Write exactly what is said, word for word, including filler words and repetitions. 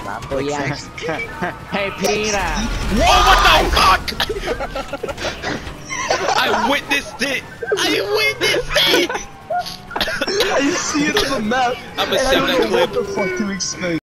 Oh yeah. Hey Peter. Whoa! What the fuck? I witnessed it. I witnessed it. I see it on the map. I'm gonna and I save don't that know clip. what the fuck to expect.